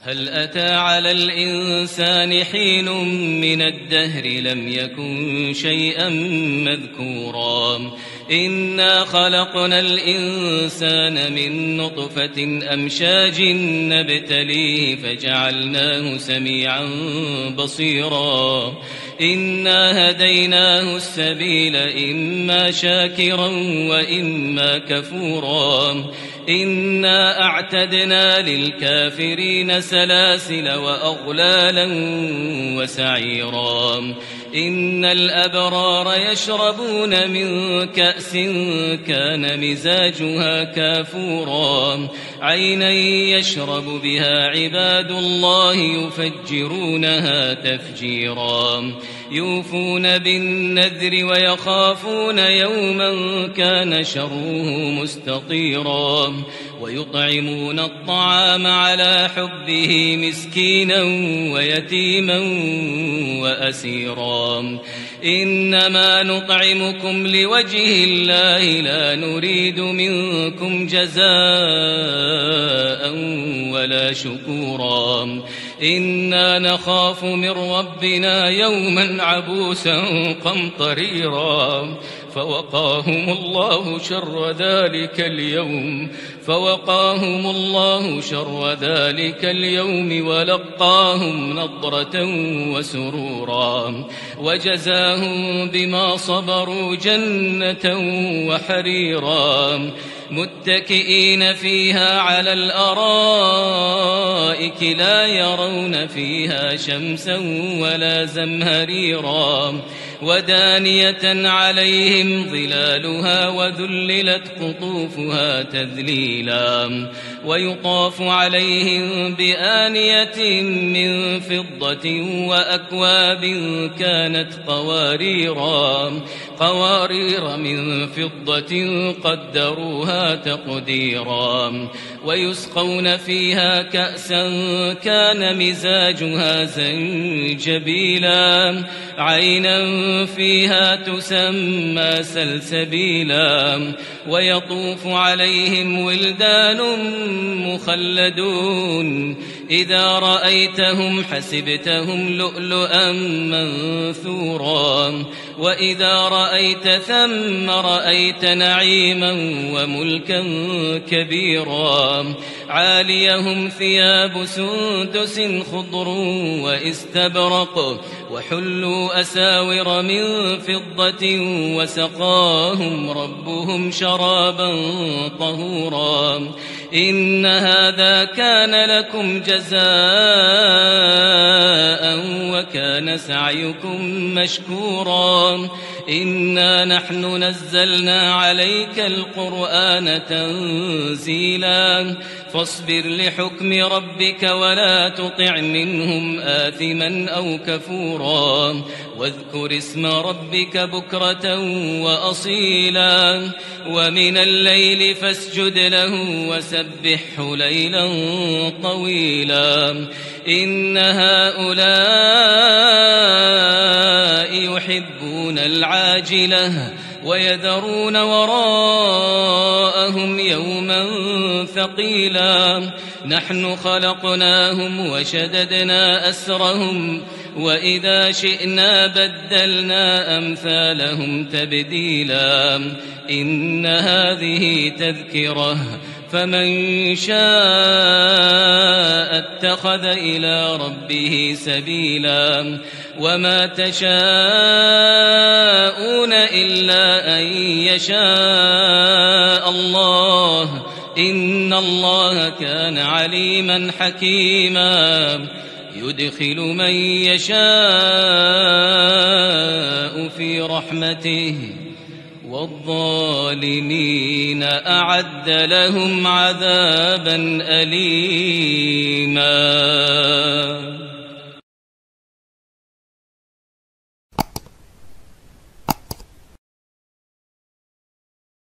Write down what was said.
هل أتى على الإنسان حين من الدهر لم يكن شيئا مذكورا إنا خلقنا الإنسان من نطفة أمشاج نبتليه فجعلناه سميعا بصيرا إنا هديناه السبيل إما شاكرا وإما كفورا إنا أعتدنا للكافرين سلاسل وأغلالا وسعيرا إن الأبرار يشربون من كأس كان مزاجها كافورا عينا يشرب بها عباد الله يفجرونها تفجيرا يوفون بالنذر ويخافون يوما كان شره مستطيرا ويطعمون الطعام على حبه مسكينا ويتيما وأسيرا إنما نطعمكم لوجه الله لا نريد منكم جزاء ولا شكورا إنا نخاف من ربنا يوما عبوسا قمطريرا فوقاهم الله شر ذلك اليوم ولقاهم نضرة وسرورا وجزاهم بما صبروا جنة وحريرا متكئين فيها على الأرائك لا يرون فيها شمسا ولا زمهريرا ودانية عليهم ظلالها وذللت قطوفها تذليلا ويطاف عليهم بآنية من فضة وأكواب كانت قوارير من فضة قدروها تقديرا ويسقون فيها كأسا كان مزاجها زنجبيلا عينا فيها تسمى سلسبيلا ويطوف عليهم ولدان مخلدون إذا رأيتهم حسبتهم لؤلؤا منثورا وإذا رأيت ثم رأيت نعيما وملكا كبيرا عاليهم ثياب سندس خضر واستبرق وحلوا أساور من فضة وسقاهم ربهم شرابا طهورا إن هذا كان لكم جزاء وكان سعيكم مشكورا إنا نحن نزلنا عليك القرآن تنزيلا فاصبر لحكم ربك ولا تطع منهم آثما أو كفورا واذكر اسم ربك بكرة وأصيلا ومن الليل فاسجد له وسبحه ليلا طويلا إن هؤلاء يحبون العاجلة ويذرون وراءهم يوما ثقيلا نحن خلقناهم وشددنا أسرهم وإذا شئنا بدلنا أمثالهم تبديلا إن هذه تذكرة فمن شاء اتخذ إلى ربه سبيلا وما تشاءون إلا أن يشاء الله إن الله كان عليما حكيما يدخل من يشاء في رحمته والظالمين أعد لهم عذابا أليما